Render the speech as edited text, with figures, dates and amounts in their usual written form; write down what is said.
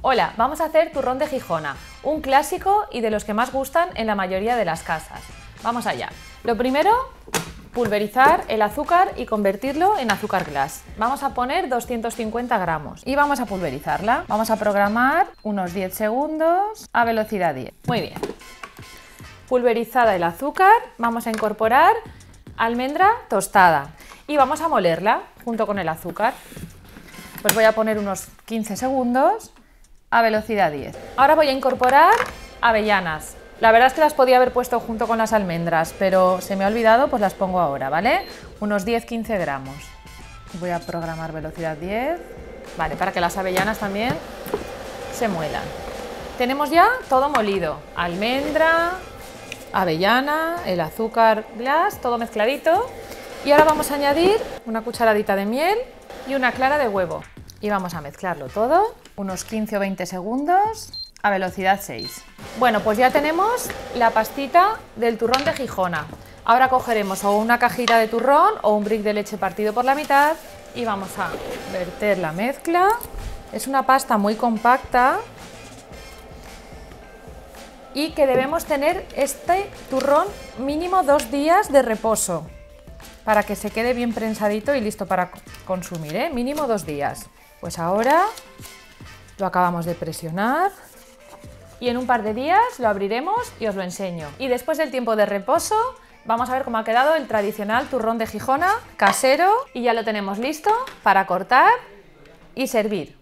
Hola, vamos a hacer turrón de Gijona, un clásico y de los que más gustan en la mayoría de las casas. Vamos allá. Lo primero, pulverizar el azúcar y convertirlo en azúcar glass. Vamos a poner 250 gramos y vamos a pulverizarla. Vamos a programar unos 10 segundos a velocidad 10. Muy bien. Pulverizada el azúcar, vamos a incorporar almendra tostada y vamos a molerla junto con el azúcar. Pues voy a poner unos 15 segundos a velocidad 10. Ahora voy a incorporar avellanas. La verdad es que las podía haber puesto junto con las almendras, pero se me ha olvidado, pues las pongo ahora, ¿vale? Unos 10-15 gramos. Voy a programar velocidad 10, vale, para que las avellanas también se muelan. Tenemos ya todo molido, almendra, avellana, el azúcar glass, todo mezcladito. Y ahora vamos a añadir una cucharadita de miel y una clara de huevo. Y vamos a mezclarlo todo, unos 15 o 20 segundos a velocidad 6. Bueno, pues ya tenemos la pastita del turrón de Gijona. Ahora cogeremos o una cajita de turrón o un brick de leche partido por la mitad y vamos a verter la mezcla. Es una pasta muy compacta y que debemos tener este turrón mínimo 2 días de reposo para que se quede bien prensadito y listo para consumir, ¿eh? Mínimo 2 días. Pues ahora lo acabamos de presionar y en un par de días lo abriremos y os lo enseño. Y después del tiempo de reposo vamos a ver cómo ha quedado el tradicional turrón de Gijona casero y ya lo tenemos listo para cortar y servir.